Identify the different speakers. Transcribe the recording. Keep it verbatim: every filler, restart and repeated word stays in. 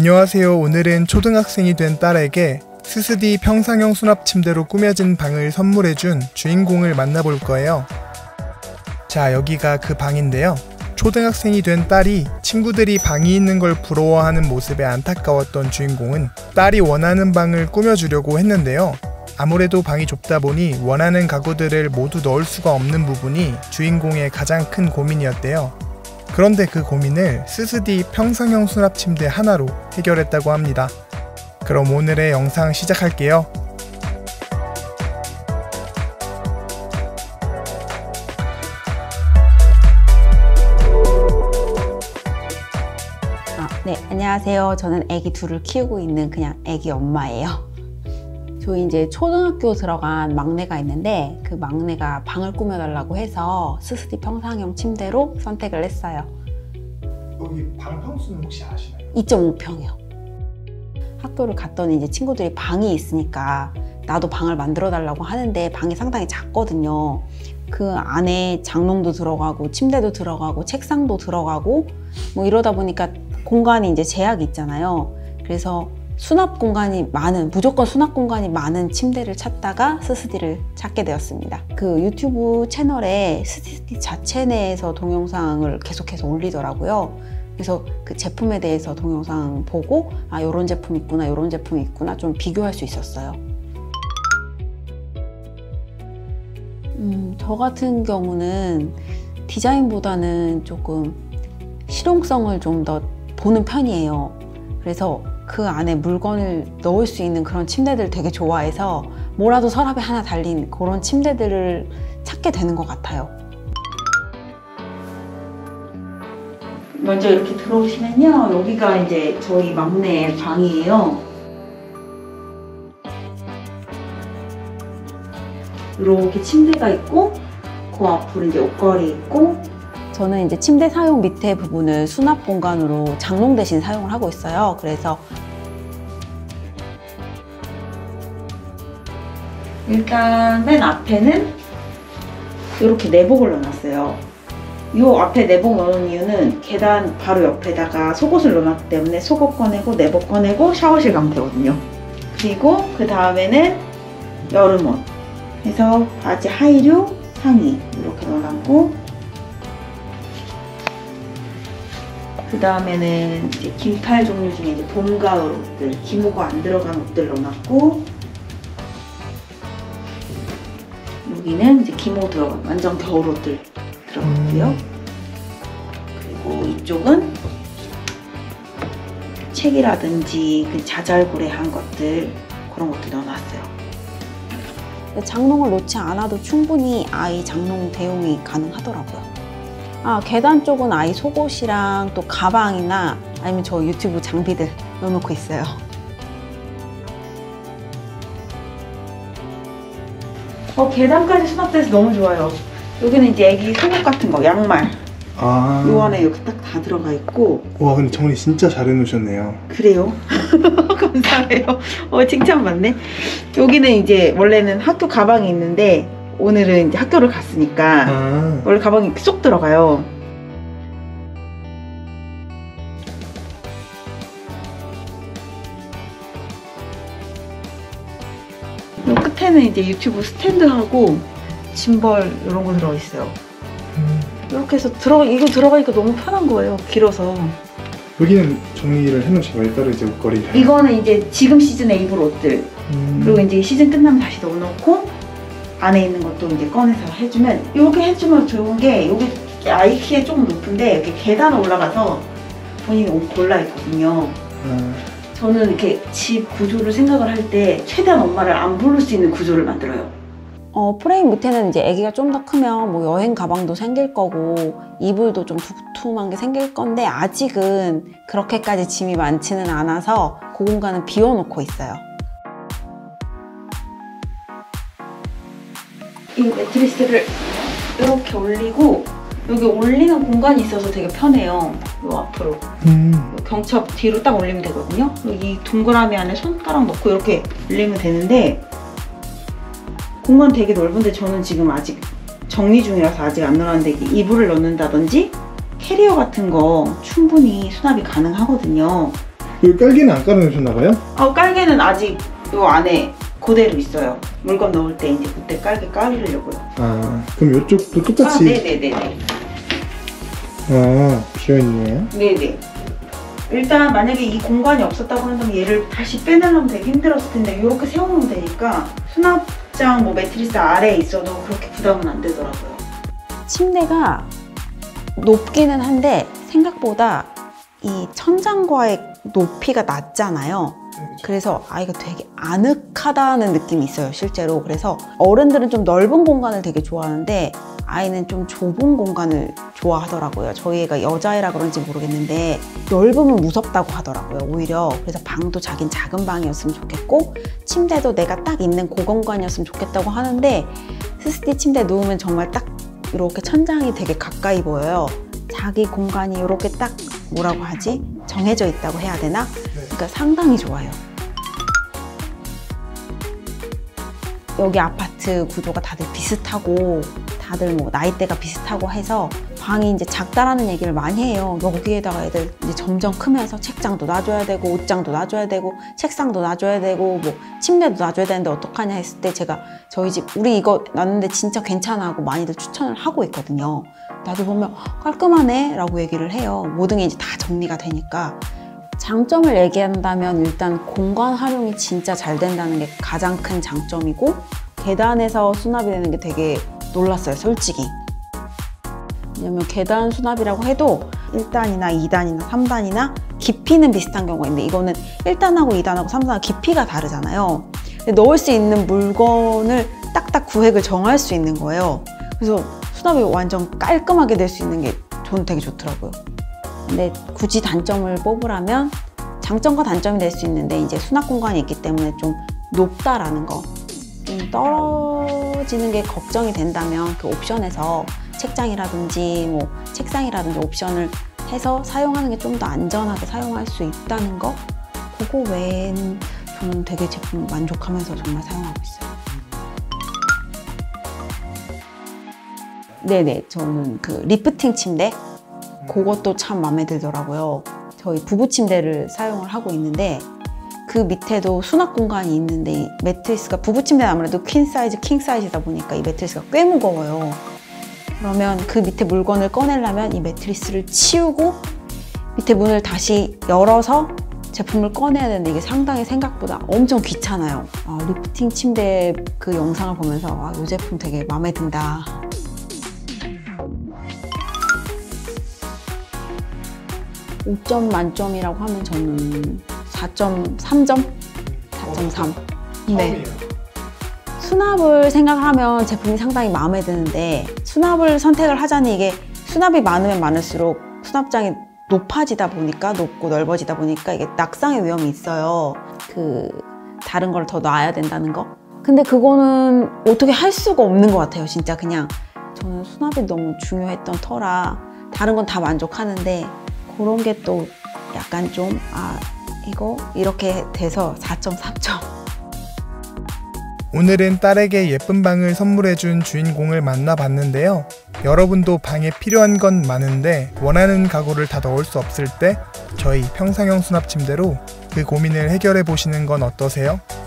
Speaker 1: 안녕하세요. 오늘은 초등학생이 된 딸에게 스스디 평상형 수납 침대로 꾸며진 방을 선물해준 주인공을 만나볼 거예요. 자, 여기가 그 방인데요. 초등학생이 된 딸이 친구들이 방이 있는 걸 부러워하는 모습에 안타까웠던 주인공은 딸이 원하는 방을 꾸며주려고 했는데요. 아무래도 방이 좁다 보니 원하는 가구들을 모두 넣을 수가 없는 부분이 주인공의 가장 큰 고민이었대요. 그런데 그 고민을 스스디 평상형 수납 침대 하나로 해결했다고 합니다. 그럼 오늘의 영상 시작할게요.
Speaker 2: 아, 네, 안녕하세요. 저는 아기 둘을 키우고 있는 그냥 아기 엄마예요. 저희 이제 초등학교 들어간 막내가 있는데 그 막내가 방을 꾸며달라고 해서 스스디 평상형 침대로 선택을 했어요.
Speaker 1: 여기 방 평수는 혹시 아시나요?
Speaker 2: 이 점 오 평이요. 학교를 갔더니 이제 친구들이 방이 있으니까 나도 방을 만들어 달라고 하는데 방이 상당히 작거든요. 그 안에 장롱도 들어가고 침대도 들어가고 책상도 들어가고 뭐 이러다 보니까 공간이 이제 제약이 있잖아요. 그래서 수납 공간이 많은, 무조건 수납 공간이 많은 침대를 찾다가 스스디를 찾게 되었습니다. 그 유튜브 채널에 스스디 자체 내에서 동영상을 계속해서 올리더라고요. 그래서 그 제품에 대해서 동영상 보고 아, 요런 제품 있구나, 요런 제품이 있구나 좀 비교할 수 있었어요. 음, 저 같은 경우는 디자인보다는 조금 실용성을 좀 더 보는 편이에요. 그래서 그 안에 물건을 넣을 수 있는 그런 침대들 되게 좋아해서 뭐라도 서랍에 하나 달린 그런 침대들을 찾게 되는 것 같아요. 먼저 이렇게 들어오시면요, 여기가 이제 저희 막내 방이에요. 이렇게 침대가 있고 그 앞으로 이제 옷걸이 있고, 저는 이제 침대 사용 밑에 부분을 수납 공간으로 장롱 대신 사용을 하고 있어요. 그래서 일단 맨 앞에는 이렇게 내복을 넣어놨어요. 이 앞에 내복 넣은 이유는 계단 바로 옆에다가 속옷을 넣어놨기 때문에 속옷 꺼내고 내복 꺼내고 샤워실 가면 되거든요. 그리고 그 다음에는 여름옷 그래서 바지 하의류 상의 이렇게 넣어놨고, 그 다음에는 이제 긴팔 종류 중에 이제 봄, 가을 옷들, 기모가 안 들어간 옷들 넣어놨고, 여기는 이제 기모 들어간 완전 겨울 옷들 들어갔고요. 음. 그리고 이쪽은 책이라든지 그 자잘구레한 것들 그런 것들 넣어놨어요. 장롱을 놓지 않아도 충분히 아이 장롱 대용이 가능하더라고요. 아, 계단 쪽은 아이 속옷이랑 또 가방이나 아니면 저 유튜브 장비들 넣어놓고 있어요. 어, 계단까지 수납돼서 너무 좋아요. 여기는 이제 애기 속옷 같은 거, 양말.
Speaker 1: 아.
Speaker 2: 요 안에 이렇게 딱 다 들어가 있고.
Speaker 1: 와, 근데 정리 진짜 잘 해놓으셨네요.
Speaker 2: 그래요? 감사해요. 어, 칭찬 받네. 여기는 이제 원래는 학교 가방이 있는데 오늘은 이제 학교를 갔으니까 아. 원래 가방이 쏙 들어가요. 요 끝에는 이제 유튜브 스탠드하고 짐벌 이런 거 들어있어요. 음. 이렇게 해서 들어가, 이거 들어가니까 너무 편한 거예요. 길어서.
Speaker 1: 여기는 정리를 해놓으신 거예요? 따로 이제 옷걸이를?
Speaker 2: 이거는 이제 지금 시즌에 입을 옷들. 음. 그리고 이제 시즌 끝나면 다시 넣어놓고 안에 있는 것도 이제 꺼내서 해주면, 이렇게 해주면 좋은 게 여기 아이 키에 조금 높은데 이렇게 계단 올라가서 본인이 옷 골라 입거든요. 음. 저는 이렇게 집 구조를 생각을 할 때 최대한 엄마를 안 부를 수 있는 구조를 만들어요. 어, 프레임 밑에는 이제 아기가 좀 더 크면 뭐 여행 가방도 생길 거고 이불도 좀 두툼한 게 생길 건데 아직은 그렇게까지 짐이 많지는 않아서 그 공간은 비워놓고 있어요. 이 매트리스를 이렇게 올리고 여기 올리는 공간이 있어서 되게 편해요. 요 앞으로 음. 경첩 뒤로 딱 올리면 되거든요. 이 동그라미 안에 손가락 넣고 이렇게 올리면 되는데 공간 되게 넓은데 저는 지금 아직 정리 중이라서 아직 안 넣어놨는데 이불을 넣는다든지 캐리어 같은 거 충분히 수납이 가능하거든요.
Speaker 1: 여기 깔개는 안 깔아놓으셨나봐요?
Speaker 2: 어, 깔개는 아직 요 안에 그대로 있어요. 물건 넣을 때 이제 그때 깔개 깔으려고요.
Speaker 1: 아, 그럼 이쪽도 똑같이?
Speaker 2: 아, 네네네네.
Speaker 1: 아, 비어있네요?
Speaker 2: 네네. 일단 만약에 이 공간이 없었다고 한다면 얘를 다시 빼내려면 되게 힘들었을 텐데 이렇게 세워놓으면 되니까 수납장 뭐 매트리스 아래에 있어도 그렇게 부담은 안 되더라고요. 침대가 높기는 한데 생각보다 이 천장과의 높이가 낮잖아요. 그래서 아이가 되게 아늑하다는 느낌이 있어요, 실제로. 그래서 어른들은 좀 넓은 공간을 되게 좋아하는데 아이는 좀 좁은 공간을 좋아하더라고요. 저희 애가 여자애라 그런지 모르겠는데 넓으면 무섭다고 하더라고요, 오히려. 그래서 방도 자긴 작은 방이었으면 좋겠고 침대도 내가 딱 있는 그 공간이었으면 좋겠다고 하는데 스스디 침대에 누우면 정말 딱 이렇게 천장이 되게 가까이 보여요. 자기 공간이 이렇게 딱 뭐라고 하지? 정해져 있다고 해야 되나? 그러니까 상당히 좋아요. 여기 아파트 구조가 다들 비슷하고 다들 뭐 나이대가 비슷하고 해서 방이 이제 작다라는 얘기를 많이 해요. 여기에다가 애들 이제 점점 크면서 책장도 놔줘야 되고 옷장도 놔줘야 되고 책상도 놔줘야 되고 뭐 침대도 놔줘야 되는데 어떡하냐 했을 때 제가 저희 집 우리 이거 놨는데 진짜 괜찮아 하고 많이들 추천을 하고 있거든요. 나도 보면 깔끔하네 라고 얘기를 해요. 모든 게 이제 다 정리가 되니까. 장점을 얘기한다면 일단 공간 활용이 진짜 잘 된다는 게 가장 큰 장점이고 계단에서 수납이 되는 게 되게 놀랐어요, 솔직히. 왜냐면 계단 수납이라고 해도 일 단이나 이 단이나 삼 단이나 깊이는 비슷한 경우가 있는데 이거는 일 단하고 이 단하고 삼 단하고 깊이가 다르잖아요. 근데 넣을 수 있는 물건을 딱딱 구획을 정할 수 있는 거예요. 그래서 수납이 완전 깔끔하게 될 수 있는 게 저는 되게 좋더라고요. 근데 굳이 단점을 뽑으라면 장점과 단점이 될 수 있는데 이제 수납 공간이 있기 때문에 좀 높다라는 거, 좀 떨어지는 게 걱정이 된다면 그 옵션에서 책장이라든지 뭐 책상이라든지 옵션을 해서 사용하는 게 좀 더 안전하게 사용할 수 있다는 거, 그거 외에는 저는 되게 제품 만족하면서 정말 사용하고 있어요. 네네, 저는 그 리프팅 침대 그것도 참 마음에 들더라고요. 저희 부부 침대를 사용을 하고 있는데 그 밑에도 수납 공간이 있는데 이 매트리스가 부부 침대는 아무래도 퀸 사이즈, 킹 사이즈다 보니까 이 매트리스가 꽤 무거워요. 그러면 그 밑에 물건을 꺼내려면 이 매트리스를 치우고 밑에 문을 다시 열어서 제품을 꺼내야 되는데 이게 상당히 생각보다 엄청 귀찮아요. 아, 리프팅 침대 그 영상을 보면서 아, 이 제품 되게 마음에 든다. 오 점 만점이라고 하면 저는 사 점 삼 점? 사 점 삼. 네. 수납을 생각하면 제품이 상당히 마음에 드는데 수납을 선택을 하자니 이게 수납이 많으면 많을수록 수납장이 높아지다 보니까 높고 넓어지다 보니까 이게 낙상의 위험이 있어요. 그 다른 걸 더 놔야 된다는 거. 근데 그거는 어떻게 할 수가 없는 것 같아요. 진짜 그냥 저는 수납이 너무 중요했던 터라 다른 건 다 만족하는데 그런 게 또 약간 좀 아 이거 이렇게 돼서 사 점 삼 점.
Speaker 1: 오늘은 딸에게 예쁜 방을 선물해준 주인공을 만나봤는데요. 여러분도 방에 필요한 건 많은데 원하는 가구를 다 넣을 수 없을 때 저희 평상형 수납 침대로 그 고민을 해결해 보시는 건 어떠세요?